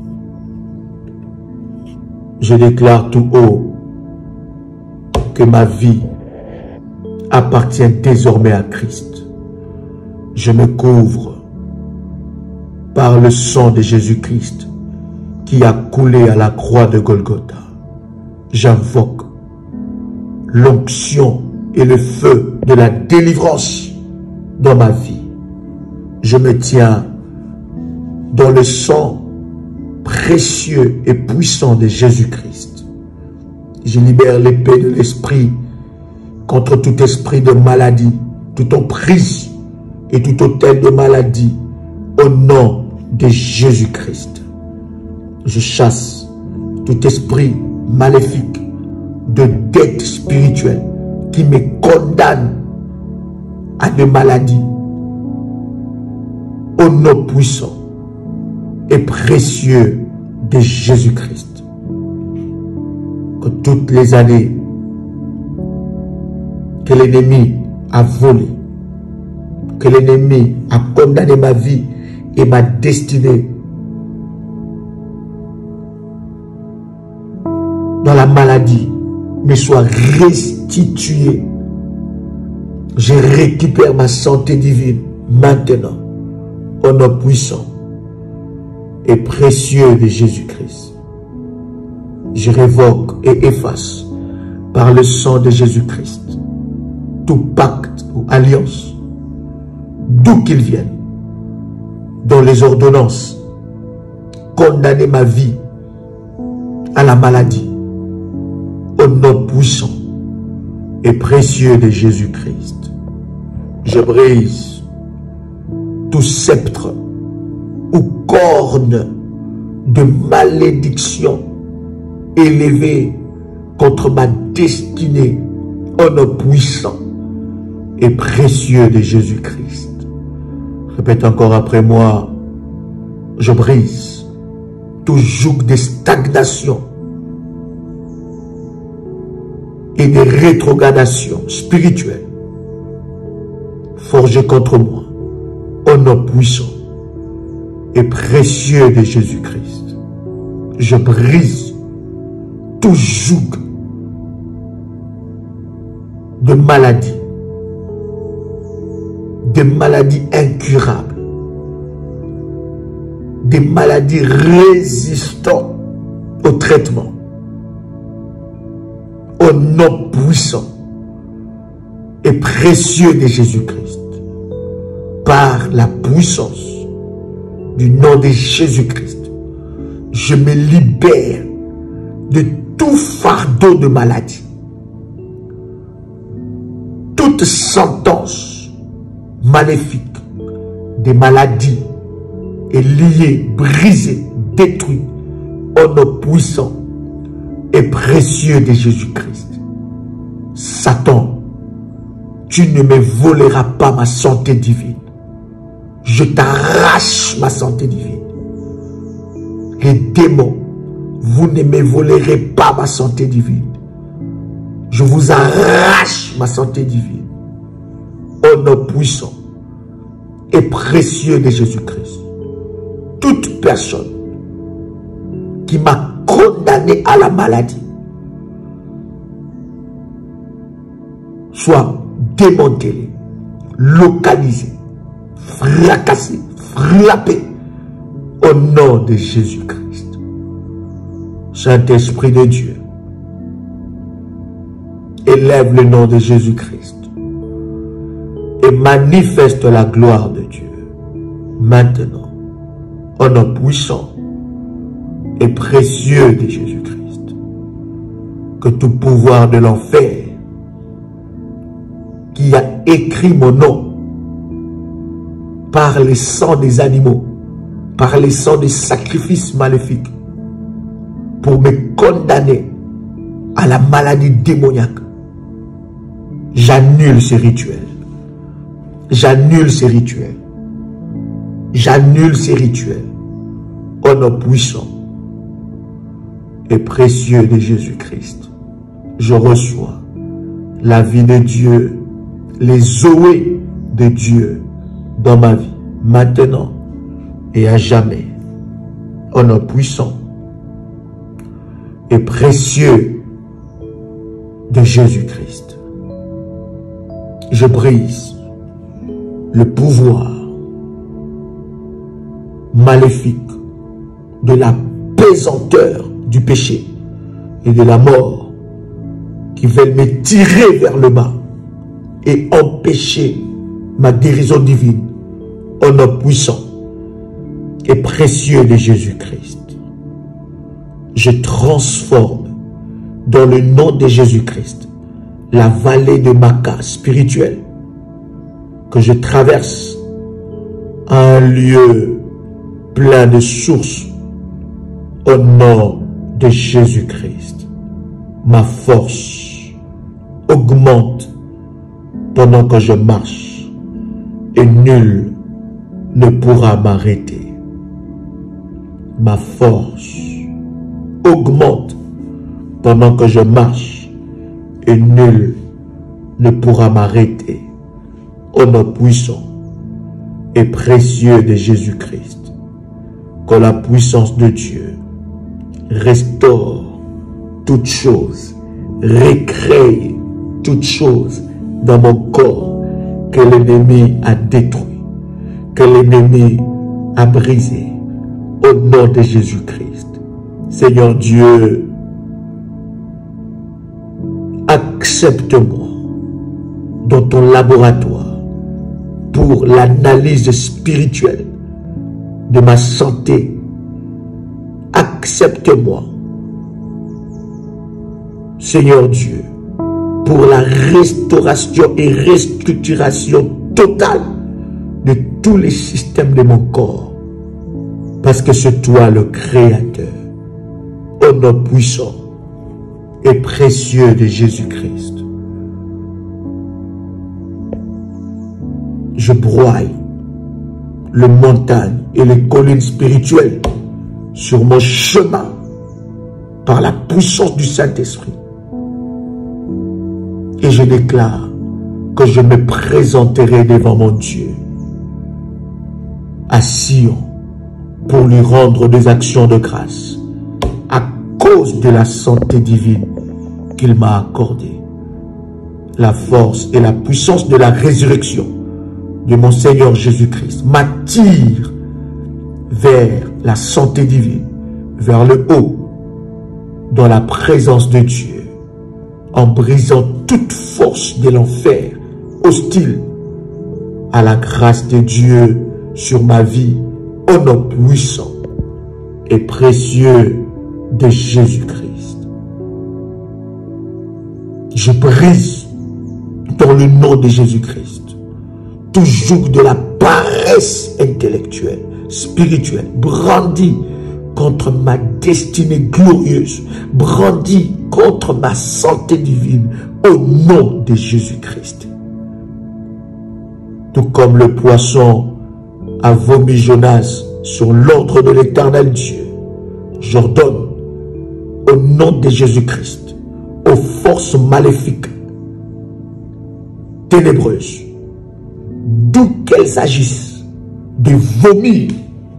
Je déclare tout haut que ma vie appartient désormais à Christ. Je me couvre par le sang de Jésus-Christ qui a coulé à la croix de Golgotha. J'invoque l'onction et le feu de la délivrance dans ma vie. Je me tiens dans le sang précieux et puissant de Jésus-Christ. Je libère l'épée de l'esprit contre tout esprit de maladie, toute emprise et tout autel de maladie au nom de Jésus-Christ. Je chasse tout esprit maléfique de dette spirituelle qui me condamne à des maladies au nom puissant et précieux de Jésus-Christ. Que toutes les années que l'ennemi a volé, que l'ennemi a condamné ma vie et ma destinée, dans la maladie me soit restitué. Je récupère ma santé divine maintenant, au nom puissant et précieux de Jésus-Christ. Je révoque et efface par le sang de Jésus-Christ tout pacte ou alliance, d'où qu'il vienne, dont les ordonnances condamner ma vie à la maladie, au nom puissant et précieux de Jésus-Christ. Je brise tout sceptre ou corne de malédiction élevé contre ma destinée au nom puissant et précieux de Jésus-Christ. Répète encore après moi. Je brise tout joug de stagnation et de rétrogradation spirituelle forgé contre moi au nom puissant et précieux de Jésus-Christ. Je brise tout joug de maladie, de maladies incurables, des maladies résistantes au traitement, au nom puissant et précieux de Jésus-Christ, par la puissance du nom de Jésus-Christ, je me libère de tout fardeau de maladie. Toute sentence maléfique des maladies est liée, brisée, détruite au nom puissant et précieux de Jésus-Christ. Satan, tu ne me voleras pas ma santé divine. Je t'arrache ma santé divine. Les démons, vous ne me volerez pas ma santé divine. Je vous arrache ma santé divine. Au nom puissant et précieux de Jésus-Christ. Toute personne qui m'a condamné à la maladie soit démantelée, localisée, fracassée, frappée au nom de Jésus-Christ. Saint-Esprit de Dieu, élève le nom de Jésus-Christ et manifeste la gloire de Dieu maintenant au nom puissant et précieux de Jésus-Christ. Que tout pouvoir de l'enfer qui a écrit mon nom par le sang des animaux, par le sang des sacrifices maléfiques, pour me condamner à la maladie démoniaque, j'annule ces rituels. J'annule ces rituels. J'annule ces rituels. Au nom puissant et précieux de Jésus-Christ, je reçois la vie de Dieu, les zoé de Dieu dans ma vie, maintenant et à jamais. Au nom puissant et précieux de Jésus-Christ, je brise le pouvoir maléfique de la pesanteur du péché et de la mort qui veulent me tirer vers le bas et empêcher ma guérison divine au nom puissant et précieux de Jésus-Christ. Je transforme dans le nom de Jésus-Christ la vallée de Maca spirituelle que je traverse un lieu plein de sources au nom de Jésus-Christ. Ma force augmente pendant que je marche et nul ne pourra m'arrêter. Ma force augmente pendant que je marche et nul ne pourra m'arrêter. Au nom puissant et précieux de Jésus-Christ, que la puissance de Dieu restaure toutes choses, recrée toutes choses dans mon corps que l'ennemi a détruit, que l'ennemi a brisé, au nom de Jésus-Christ. Seigneur Dieu, accepte-moi dans ton laboratoire pour l'analyse spirituelle de ma santé. Accepte-moi, Seigneur Dieu, pour la restauration et restructuration totale de tous les systèmes de mon corps. Parce que c'est toi le Créateur, au nom puissant et précieux de Jésus-Christ. Je broye les montagnes et les collines spirituelles sur mon chemin par la puissance du Saint-Esprit. Et je déclare que je me présenterai devant mon Dieu à Sion pour lui rendre des actions de grâce à cause de la santé divine qu'il m'a accordée. La force et la puissance de la résurrection de mon Seigneur Jésus-Christ m'attire vers la santé divine, vers le haut, dans la présence de Dieu, en brisant toute force de l'enfer hostile à la grâce de Dieu sur ma vie, au nom puissant et précieux de Jésus-Christ. Je brise dans le nom de Jésus-Christ tout joug de la paresse intellectuelle, spirituelle, brandi contre ma destinée glorieuse, brandi contre ma santé divine, au nom de Jésus-Christ. Tout comme le poisson a vomi Jonas sur l'ordre de l'Éternel Dieu, j'ordonne au nom de Jésus-Christ aux forces maléfiques, ténébreuses, d'où qu'elles agissent, de vomir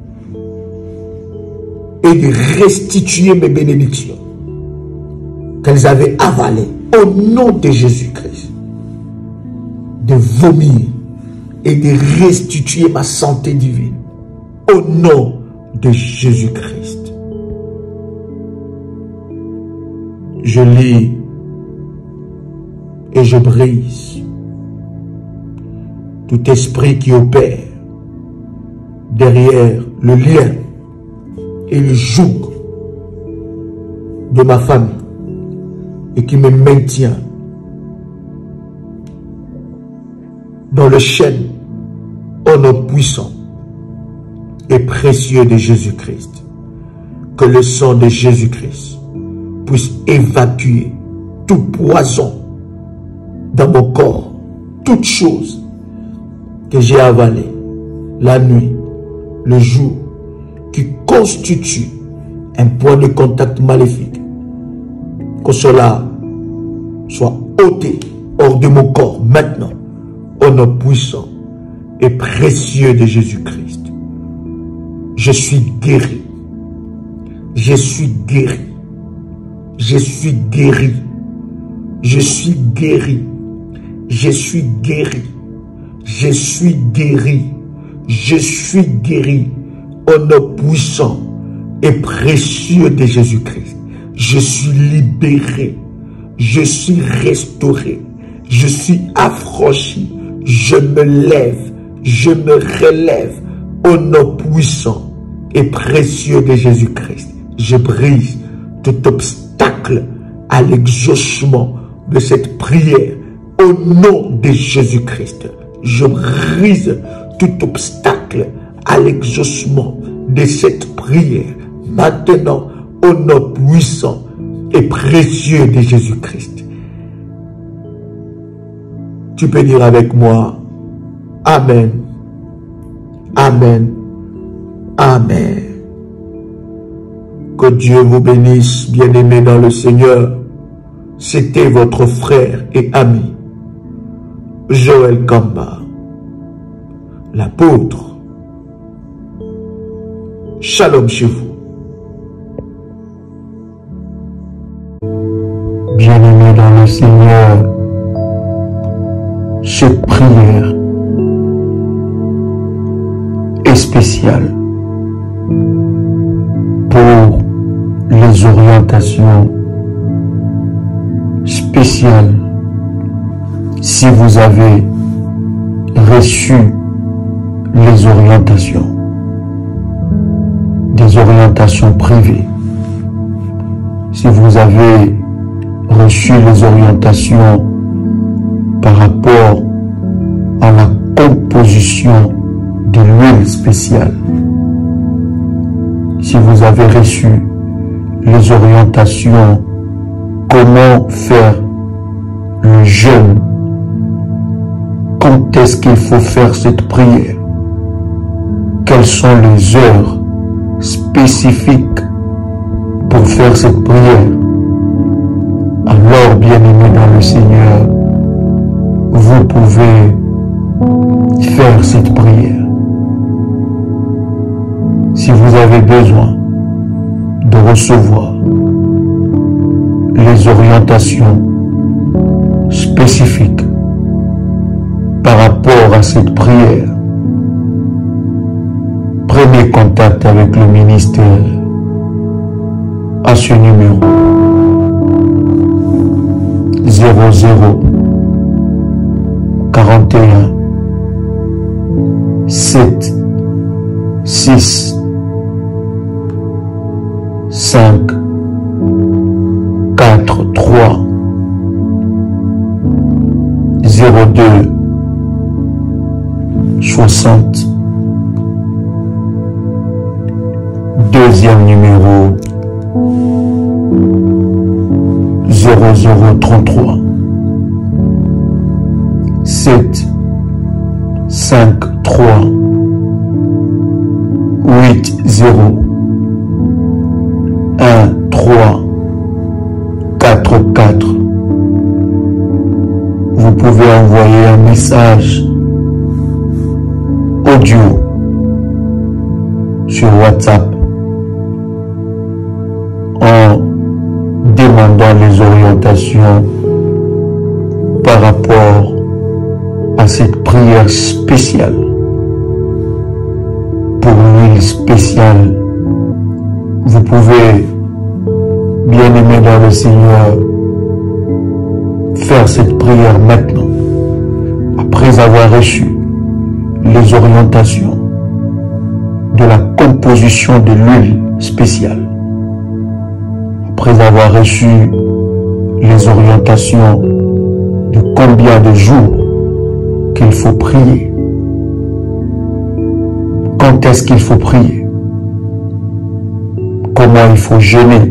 et de restituer mes bénédictions qu'elles avaient avalées au nom de Jésus-Christ, de vomir et de restituer ma santé divine au nom de Jésus-Christ. Je lis et je brise tout esprit qui opère derrière le lien et le joug de ma famille et qui me maintient dans le chêne au nom puissant et précieux de Jésus-Christ. Que le sang de Jésus-Christ puisse évacuer tout poison dans mon corps, toute chose que j'ai avalée la nuit, le jour, qui constitue un point de contact maléfique. Que cela soit ôté hors de mon corps maintenant, au nom puissant et précieux de Jésus-Christ. Je suis guéri. Je suis guéri. Je suis guéri. Je suis guéri. Je suis guéri. Je suis guéri. Je suis guéri. Au nom puissant et précieux de Jésus-Christ. Je suis libéré. Je suis restauré. Je suis affranchi. Je me lève. Je me relève. Au nom puissant et précieux de Jésus-Christ. Je brise tout obstacle à l'exaucement de cette prière. Au nom de Jésus-Christ. Je brise tout obstacle à l'exaucement de cette prière. Maintenant, au nom puissant et précieux de Jésus-Christ. Tu peux dire avec moi, Amen, Amen, Amen. Que Dieu vous bénisse, bien-aimés dans le Seigneur. C'était votre frère et ami, Joël Kamba, l'apôtre. Shalom chez vous. Seigneur cette prière est spéciale pour les orientations spéciales. Si vous avez reçu les orientations, des orientations privées, si vous avez reçu les orientations par rapport à la composition de l'huile spéciale, si vous avez reçu les orientations comment faire le jeûne, quand est-ce qu'il faut faire cette prière, quelles sont les heures spécifiques pour faire cette prière, alors, bien-aimés dans le Seigneur, vous pouvez faire cette prière. Si vous avez besoin de recevoir les orientations spécifiques par rapport à cette prière, prenez contact avec le ministère à ce numéro zéro zéro quarante et un sept six cinq quatre trois zéro deux soixante. Deuxième numéro zéro zéro trente-trois sept cinq trois huit zéro un trois quatre quatre. Vous pouvez envoyer un message audio sur WhatsApp en demandant les orientations par rapport à cette prière spéciale pour l'huile spéciale. Vous pouvez, bien aimé dans le Seigneur, faire cette prière maintenant, après avoir reçu les orientations de la composition de l'huile spéciale, après avoir reçu les orientations de combien de jours qu'il faut prier, quand est-ce qu'il faut prier, comment il faut jeûner.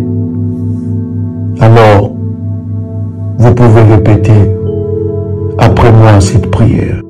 Alors, vous pouvez répéter après moi cette prière.